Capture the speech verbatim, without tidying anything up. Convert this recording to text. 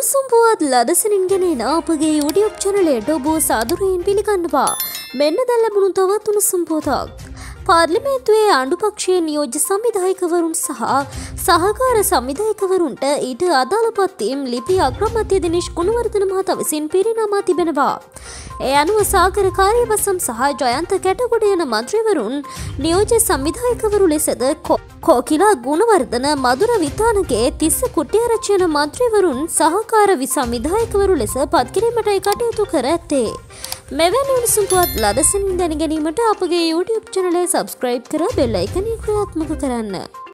උණුසුම් පුවත් ලදසනින් ගෙනෙන අපගේ YouTube channelයට ඔබ සාදරයෙන් පිළිගන්නවා. මෙන්න දැන් ලැබුණු තවත් උණුසුම් පුවතක්. පාර්ලිමේන්තුවේ ආණ්ඩු පක්ෂයේ නියෝජ්‍ය සංවිධායකවරුන් සහ සහකාර සංවිධායකවරුන්ට ඊට අදාළ පත්වීම් ලිපි අග්‍රාමාත්‍ය දිනේෂ් ගුණවර්ධන මහතා විසින් පිරිනමා තිබෙනවා. ඒ අනුව සාගර කාර්යවසම් සහ ජයන්ත කැටගොඩ යන මන්ත්‍රීවරුන් නියෝජ්‍ය සංවිධායකවරු ලෙසද කෝකිලා ගුණවර්ධන මధుර විතානගේ තිස්ස කුට්ටිආරච්චි යන මන්ත්‍රීවරුන් සහකාර සංවිධායකවරු ලෙස පත් කිරීමටයි කටයුතු කර ඇත්තේ. මෙවැනි උණුසුම් පුවත් ලදසනින් දැන ගැනීමට අපගේ YouTube channel එක subscribe කර bell icon එක ක්‍රියාත්මක කරන්න.